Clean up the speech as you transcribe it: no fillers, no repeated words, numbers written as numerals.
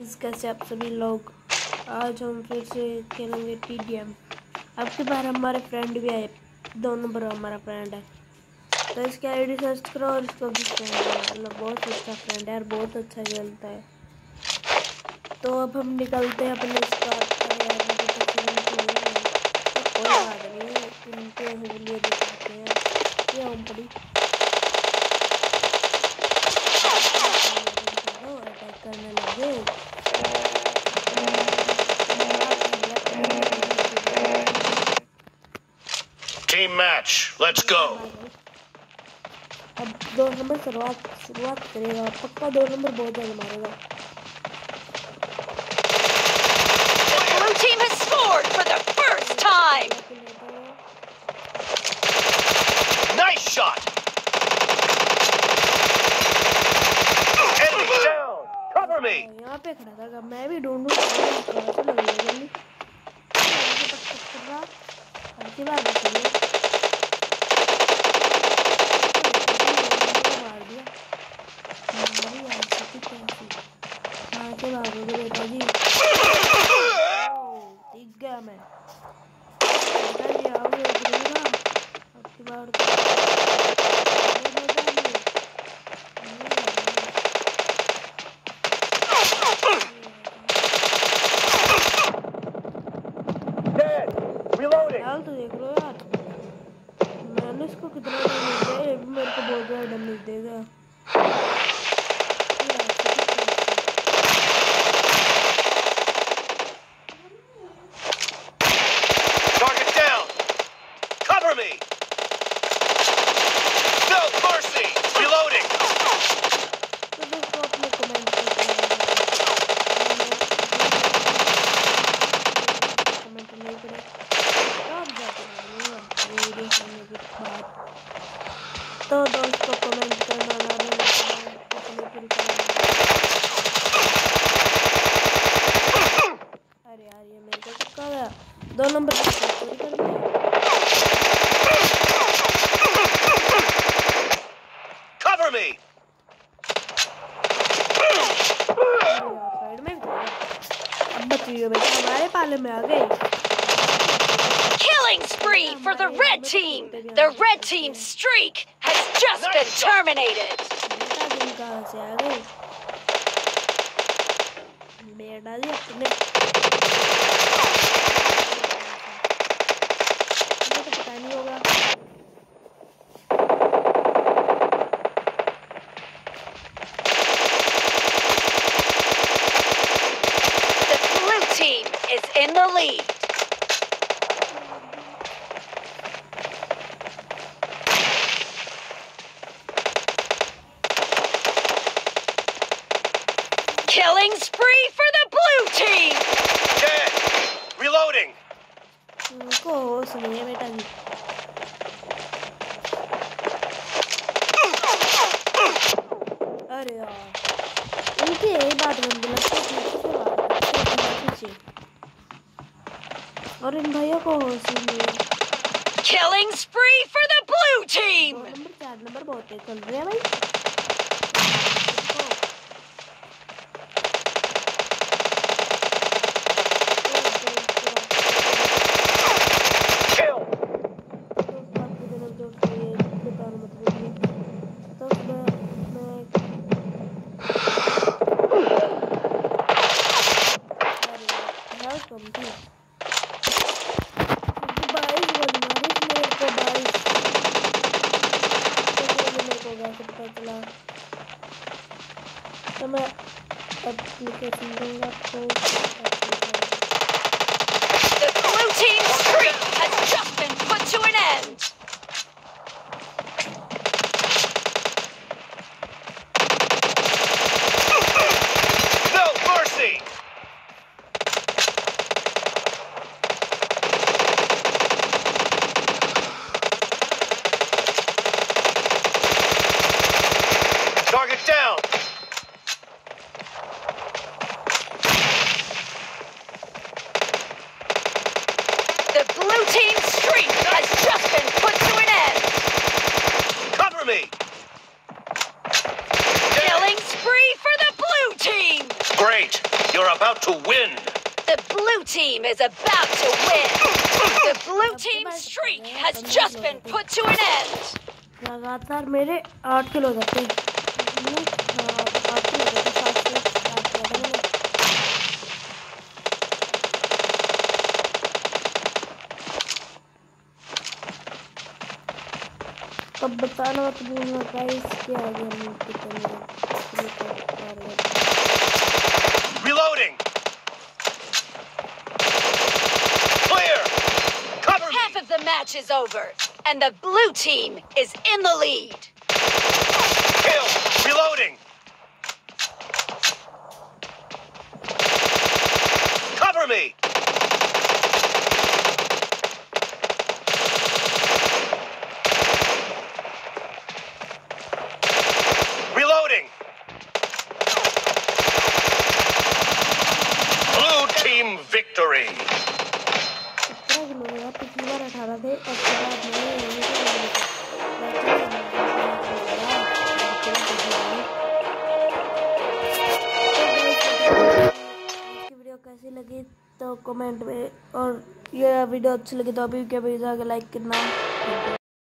कैसे आप सभी लोग। आज हम फिर से खेलेंगे TDM। अब की बार हमारे फ्रेंड भी आए, 2 नंबर हमारा फ्रेंड है, तो इसकी आईडी सर्च करो और इसको भी फ्रेंड बना लो। बहुत अच्छा फ्रेंड है और बहुत अच्छा खेलता है। तो अब हम निकलते हैं अपने स्क्वाड पर। यार मुझे तो खेलने को नहीं है, तो कोई बात नहीं, इनके सहूलियत दिखाते हैं। ये हम पड़ी अटैक करने लगे। Team match, let's go. अब 2 नंबर शुरुआत करेगा, पक्का 2 नंबर बहुत ज्यादा मारेगा। The blue team has scored for the first time. Nice shot. Enemy down. Cover me. यहाँ पे खड़ा था, मैं भी ढूंढूं कहाँ से लग गई जल्दी। अब की बार देखिए मार दिया। हमारी आंसर कैसी कहाँ से भागोगे बेटा जी। दिख गया मैं, बेटा जी आओगे उतरूंगा अब की बार तो देख लो यार, मैंने इसको कितना डैमेज दिया, ये भी मेरे को बहुत ज़्यादा डैमेज देगा। Target down. Cover me. No mercy. Reloading. तो दोस्तों अपने कमेंट नहीं करें तो दोस्तों कमेंट करना ना भूलें। अरे यार ये मेरे को चक्का गया, 2 नंबर चोरी कर दिया। Cover me. साइड में अब बचिए बेटा, हमारे पाले में आ गए। Killing spree for the red team. The red team's streak has just been terminated. बेटा दिन कहाँ से आ गए बेटा जी अपने, मुझे तो पता नहीं होगा। The blue team is in the lead. Killing spree for the blue team. Dead. Reloading. इनको होश नहीं है बेटा जी। अरे यार इनकी यही बात गंदी लगती है, और इन भाइयों को होश ही नहीं है। Killing spree for the blue team. 2 number 4 number बहुत तेज चल रहे हैं भाई। तो मैं एप्लीकेशन दूंगा तो The blue team's streak has just been put to an end. No mercy. Target down. The blue team's streak has just been put You're about to win. The blue team is about to win. The blue team's streak has just been put to an end. लगातार मेरे 8 kilo हो जाते हैं। 8 kilo हो जाते हैं, 7 से start किया था मैंने। अब बताना मत भूलना गाइस क्या आ गया हम कितने Reloading. Clear. Cover me. Half of the match is over, and the blue team is in the lead. Kill. Reloading. Cover me. Reloading. Blue team victory. 17 kilo हो गया, पिछली बार 18 थे, अब के बाद वीडियो कैसी लगी तो कमेंट में, और ये वीडियो अच्छी लगी तो अभी के भी जाके लाइक करना।